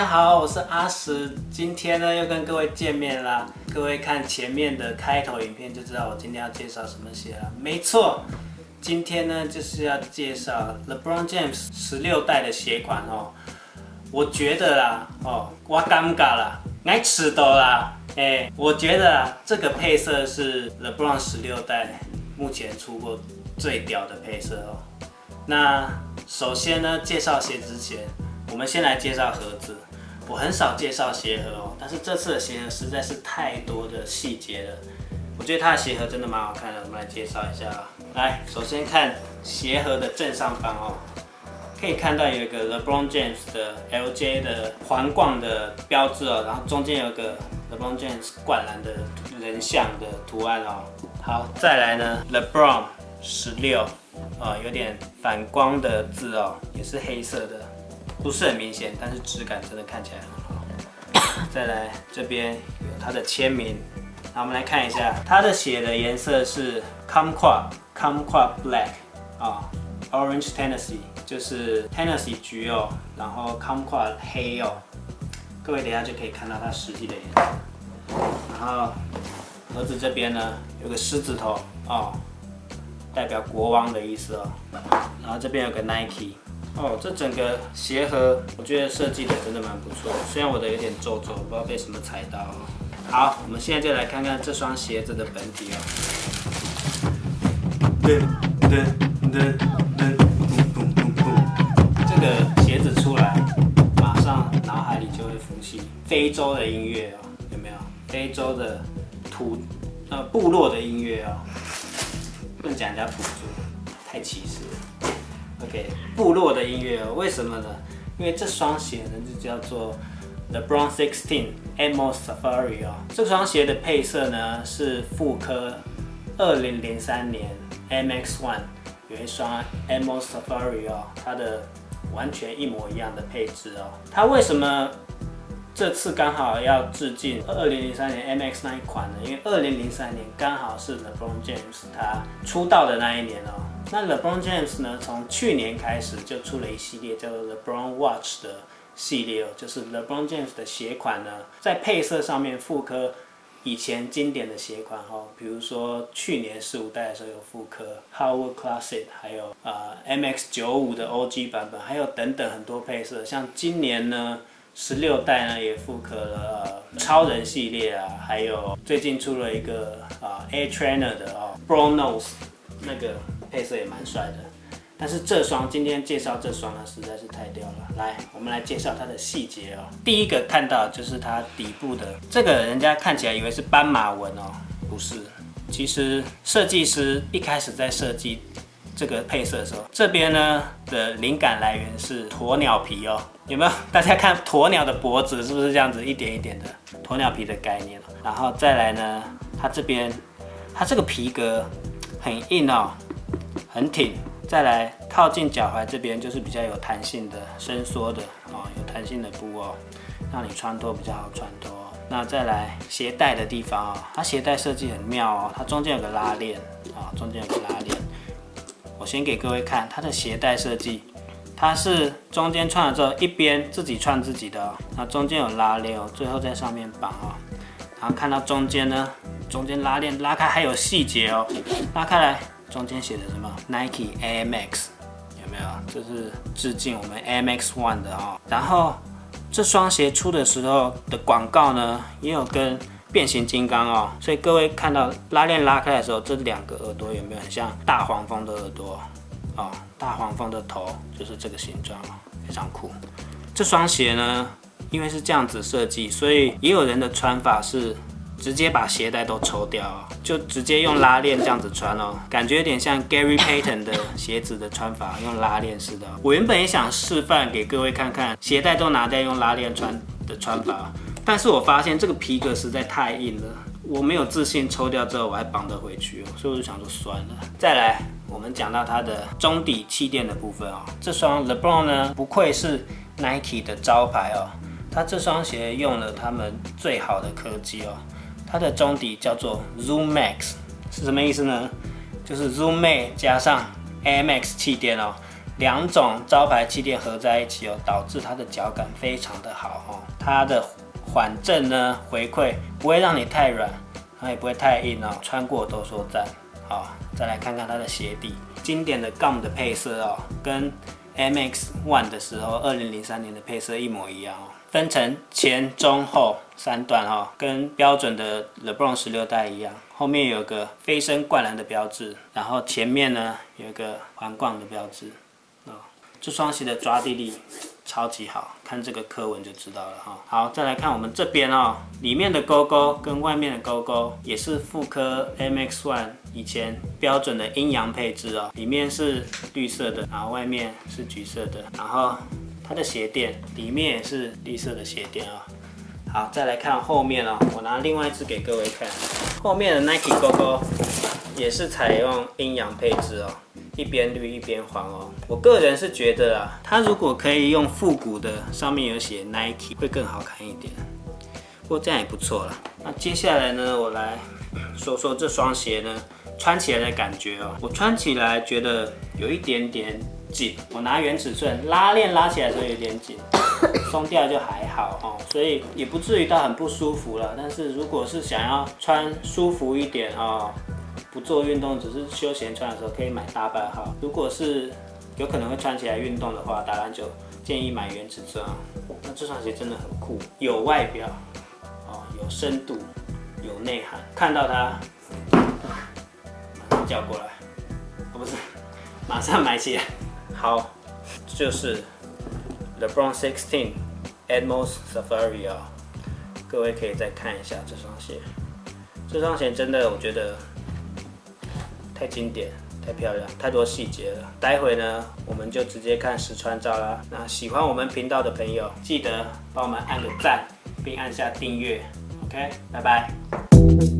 好，我是阿石，今天呢又跟各位见面啦。各位看前面的开头影片就知道我今天要介绍什么鞋了。没错，今天呢就是要介绍 LeBron James 16代的鞋款哦。我觉得啦，我尴尬啦，爱迟到啦，我觉得啊，这个配色是 LeBron 16代目前出过最屌的配色哦。那首先呢，介绍鞋之前，我们先来介绍盒子。我很少介绍鞋盒哦，但是这次的鞋盒实在是太多的细节了。我觉得它的鞋盒真的蛮好看的，我们来介绍一下啊。来，首先看鞋盒的正上方哦，可以看到有一个 LeBron James 的 LJ 的环逛的标志哦，然后中间有一个 LeBron James 灌篮的人像的图案哦。好，再来呢 LeBron 16有点反光的字哦，也是黑色的。不是很明显，但是质感真的看起来很好。再来这边有它的签名，那我们来看一下它的鞋的颜色是 Kumquat Black Orange Tennessee 就是 Tennessee 橘哦，然后 Kumquat 黑哦。各位等一下就可以看到它实际的颜色。然后盒子这边呢有个狮子头哦，代表国王的意思哦。然后这边有个 Nike。这整个鞋盒我觉得设计的真的蛮不错，虽然我的有点皱皱，不知道被什么踩到哦。好，我们现在就来看看这双鞋子的本体哦。这个鞋子出来，马上脑海里就会浮起非洲的音乐哦，有没有？非洲的部落的音乐哦，不能讲人家土著，太歧视了。OK， 部落的音乐哦，为什么呢？因为这双鞋呢就叫做 LeBron 16 Emo Safari 哦。这双鞋的配色呢是复刻2003年 MX1 有一双 Emo Safari 哦，它的完全一模一样的配置哦。它为什么这次刚好要致敬2003年 MX 那一款呢？因为2003年刚好是 LeBron James 他出道的那一年哦。那 LeBron James 呢，从去年开始就出了一系列叫做 LeBron Watch 的系列哦，就是 LeBron James 的鞋款呢，在配色上面复刻以前经典的鞋款哦，比如说去年15代的时候有复刻 Howard Classic， 还有MX95 的 OG 版本，还有等等很多配色。像今年呢，16代呢也复刻了超人系列啊，还有最近出了一个Air Trainer 的Bro Nose 那个。配色也蛮帅的，但是这双今天介绍这双呢，实在是太屌了。来，我们来介绍它的细节哦。第一个看到就是它底部的这个，人家看起来以为是斑马纹哦，不是。其实设计师一开始在设计这个配色的时候，这边呢的灵感来源是鸵鸟皮哦，有没有？大家看鸵鸟的脖子是不是这样子一点一点的鸵鸟皮的概念？然后再来呢，它这边它这个皮革很硬哦。很挺，再来靠近脚踝这边就是比较有弹性的、伸缩的有弹性的布哦，让你穿脱比较好穿脱。那再来鞋带的地方它鞋带设计很妙哦，它中间有个拉链中间有个拉链。我先给各位看它的鞋带设计，它是中间穿了之后一边自己穿自己的哦，那中间有拉链哦，最后在上面绑哦。然后看到中间呢，中间拉链拉开还有细节哦，拉开来。中间写的什么 Nike Air Max 有没有？这是致敬我们 Air Max 1的哦。然后这双鞋出的时候的广告呢，也有跟变形金刚哦，所以各位看到拉链拉开的时候，这两个耳朵有没有很像大黄蜂的耳朵哦？大黄蜂的头就是这个形状哦，非常酷。这双鞋呢，因为是这样子设计，所以也有人的穿法是。直接把鞋带都抽掉哦，就直接用拉链这样子穿哦，感觉有点像 Gary Payton 的鞋子的穿法，用拉链式的。我原本也想示范给各位看看，鞋带都拿掉用拉链穿的穿法，但是我发现这个皮革实在太硬了，我没有自信抽掉之后我还绑得回去哦，所以我就想说算了。再来，我们讲到它的中底气垫的部分哦，这双 LeBron 呢不愧是 Nike 的招牌哦，它这双鞋用了他们最好的科技哦。它的中底叫做 Zoom Max， 是什么意思呢？就是 Zoom Max 加上 Air Max 气垫哦， 2种招牌气垫合在一起哦，导致它的脚感非常的好哦。它的缓震呢回馈不会让你太软，它也不会太硬哦，穿过都说赞。好，再来看看它的鞋底，经典的 GUM 的配色哦，跟 MX-1 的时候2003年的配色一模一样哦。分成前、中、后3段哦，跟标准的 LeBron 16代一样。后面有个飞身灌篮的标志，然后前面呢有一个环杠的标志。哦，这双鞋的抓地力超级好，看这个刻纹就知道了哈。好，再来看我们这边哦，里面的勾勾跟外面的勾勾也是复刻 MX-1 以前标准的阴阳配置哦，里面是绿色的，然后外面是橘色的，然后它的鞋垫里面也是绿色的鞋垫啊。好，再来看后面哦，我拿另外一只给各位看，后面的 Nike 勾勾也是采用阴阳配置哦，一边绿一边黄哦。我个人是觉得啊，它如果可以用复古的，上面有写 Nike 会更好看一点，不过这样也不错啦。那接下来呢，我来说说这双鞋呢穿起来的感觉哦。我穿起来觉得有一点点紧，我拿原尺寸拉链拉起来的时候有点紧，松掉就还好哦，所以也不至于到很不舒服了。但是如果是想要穿舒服一点哦，不做运动只是休闲穿的时候，可以买大半号。如果是有可能会穿起来运动的话，打篮球建议买原尺寸啊。那这双鞋真的很酷，有外表哦，有深度，有内涵。看到它，马上叫过来，哦不是，马上买起来。好，就是 LeBron 16 Atmos Safari 啊，各位可以再看一下这双鞋。这双鞋真的我觉得太经典、太漂亮、太多细节了。待会呢，我们就直接看实穿照啦。那喜欢我们频道的朋友，记得帮我们按个赞，并按下订阅。OK， 拜拜。